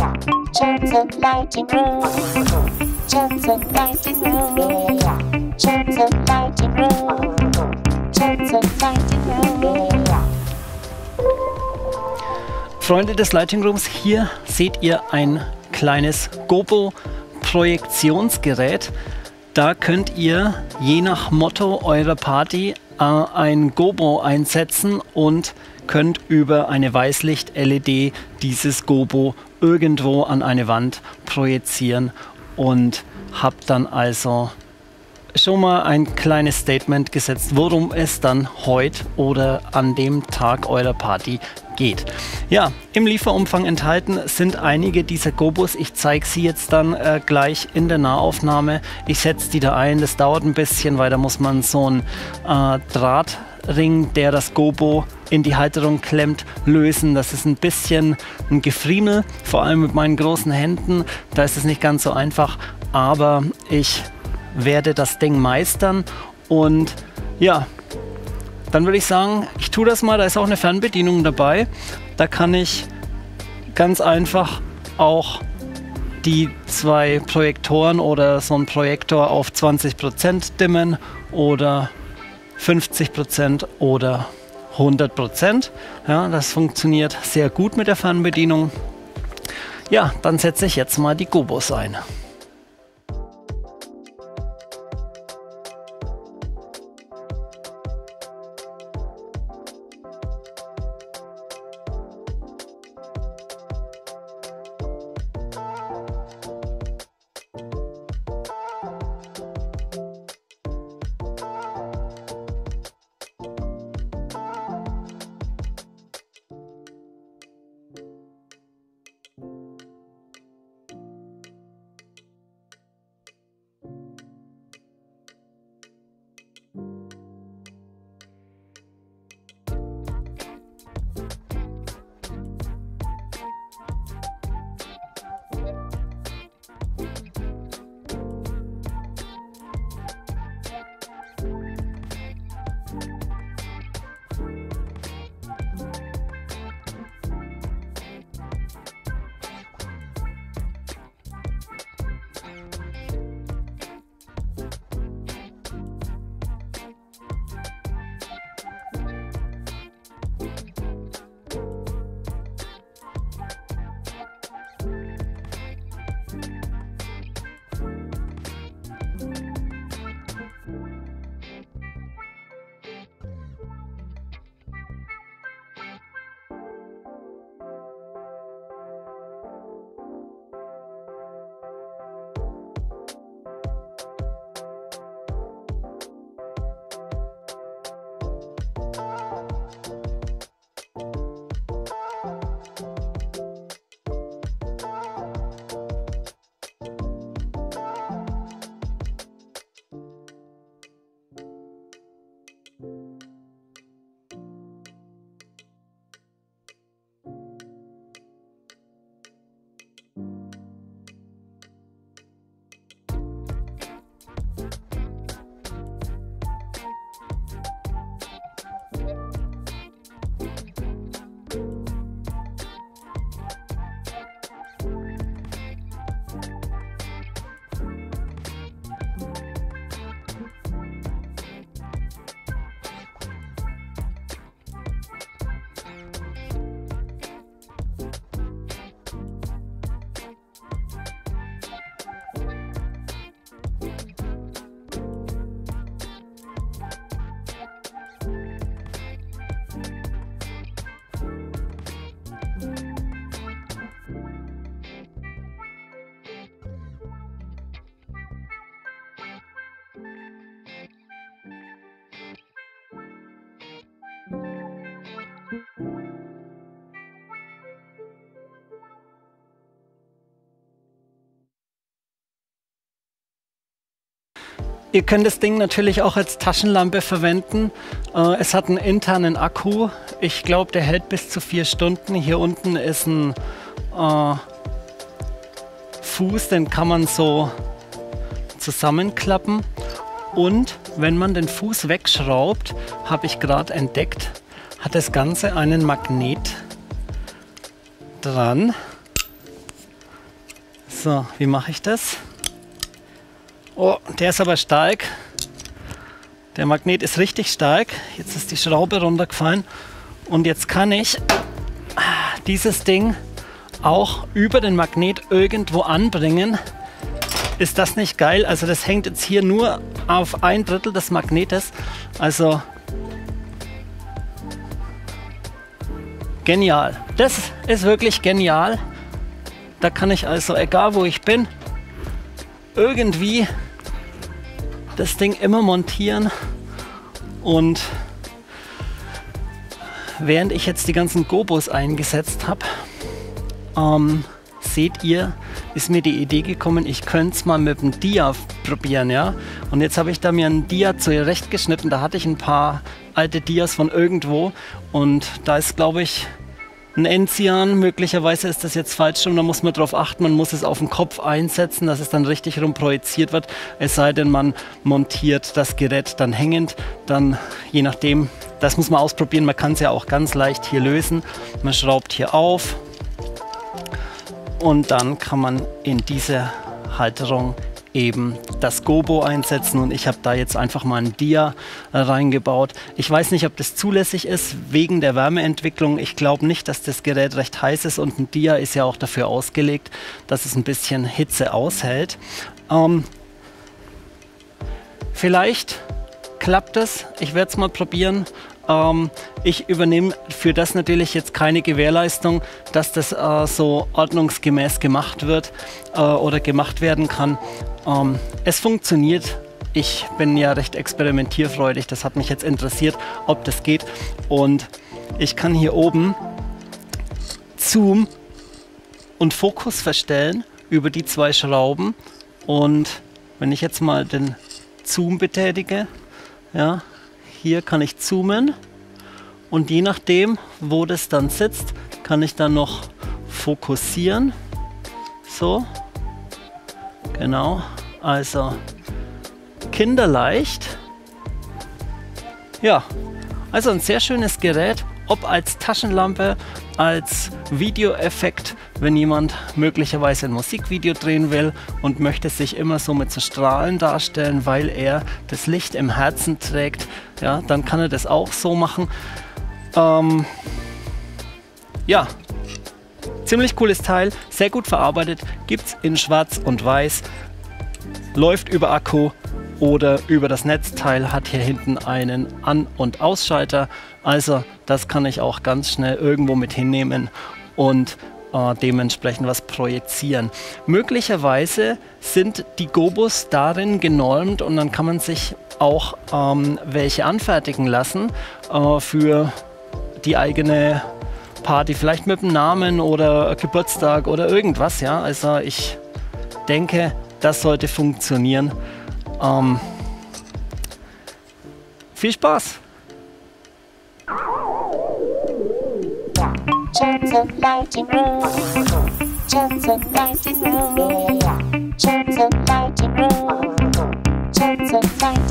Jensen Lighting Room. Jensen Lighting Room. Jensen Lighting Room. Jensen Lighting Room. Freunde des Lighting Rooms, hier seht ihr ein kleines Gobo-Projektionsgerät. Da könnt ihr je nach Motto eurer Party ein Gobo einsetzen und könnt über eine Weißlicht-LED dieses Gobo irgendwo an eine Wand projizieren und habt dann also schon mal ein kleines Statement gesetzt, worum es dann heute oder an dem Tag eurer Party geht. Ja, im Lieferumfang enthalten sind einige dieser Gobos. Ich zeige sie jetzt dann gleich in der Nahaufnahme. Ich setze die da ein. Das dauert ein bisschen, weil da muss man so einen Drahtring, der das Gobo in die Halterung klemmt, lösen. Das ist ein bisschen ein Gefriemel, vor allem mit meinen großen Händen. Da ist es nicht ganz so einfach, aber ich werde das Ding meistern und ja, dann würde ich sagen, ich tue das mal. Da ist auch eine Fernbedienung dabei. Da kann ich ganz einfach auch die zwei Projektoren oder so einen Projektor auf 20% dimmen oder 50% oder 100%. Ja, das funktioniert sehr gut mit der Fernbedienung. Ja, dann setze ich jetzt mal die Gobos ein. Ihr könnt das Ding natürlich auch als Taschenlampe verwenden. Es hat einen internen Akku. Ich glaube, der hält bis zu 4 Stunden. Hier unten ist ein Fuß, den kann man so zusammenklappen. Und wenn man den Fuß wegschraubt, habe ich gerade entdeckt, hat das Ganze einen Magnet dran. So, wie mache ich das? Oh, der ist aber stark. Der Magnet ist richtig stark. Jetzt ist die Schraube runtergefallen. Und jetzt kann ich dieses Ding auch über den Magnet irgendwo anbringen. Ist das nicht geil? Also das hängt jetzt hier nur auf 1/3 des Magnetes. Also genial. Das ist wirklich genial. Da kann ich also, egal wo ich bin, irgendwie das Ding immer montieren. Und während ich jetzt die ganzen Gobos eingesetzt habe, seht ihr, ist mir die Idee gekommen, ich könnte es mal mit dem Dia probieren, ja. Und jetzt habe ich da mir ein Dia zurechtgeschnitten. Da hatte ich ein paar alte Dias von irgendwo und da ist, glaube ich, ein Enzian. Möglicherweise ist das jetzt falsch rum, da muss man drauf achten, man muss es auf den Kopf einsetzen, dass es dann richtig rum projiziert wird. Es sei denn, man montiert das Gerät dann hängend, dann je nachdem, das muss man ausprobieren. Man kann es ja auch ganz leicht hier lösen. Man schraubt hier auf und dann kann man in diese Halterung eben das Gobo einsetzen und ich habe da jetzt einfach mal ein Dia reingebaut. Ich weiß nicht, ob das zulässig ist wegen der Wärmeentwicklung. Ich glaube nicht, dass das Gerät recht heiß ist und ein Dia ist ja auch dafür ausgelegt, dass es ein bisschen Hitze aushält. Vielleicht klappt es. Ich werde es mal probieren. Ich übernehme für das natürlich jetzt keine Gewährleistung, dass das so ordnungsgemäß gemacht wird oder gemacht werden kann. Es funktioniert. Ich bin ja recht experimentierfreudig. Das hat mich jetzt interessiert, ob das geht. Und ich kann hier oben Zoom und Fokus verstellen über die 2 Schrauben. Und wenn ich jetzt mal den Zoom betätige, ja, hier kann ich zoomen und je nachdem, wo das dann sitzt, kann ich dann noch fokussieren. So, genau, also kinderleicht. Ja, also ein sehr schönes Gerät, ob als Taschenlampe, als Videoeffekt, wenn jemand möglicherweise ein Musikvideo drehen will und möchte sich immer so mit so Strahlen darstellen, weil er das Licht im Herzen trägt, ja, dann kann er das auch so machen. Ja, ziemlich cooles Teil, sehr gut verarbeitet, gibt es in Schwarz und Weiß, läuft über Akku oder über das Netzteil, hat hier hinten einen An- und Ausschalter, also das kann ich auch ganz schnell irgendwo mit hinnehmen und dementsprechend was projizieren. Möglicherweise sind die Gobos darin genormt und dann kann man sich auch welche anfertigen lassen für die eigene Party, vielleicht mit dem Namen oder Geburtstag oder irgendwas, ja. Also ich denke, das sollte funktionieren. Viel Spaß! Johnson Lighting Room. Johnson Lighting Room. Johnson Lighting Room. Johnson Lighting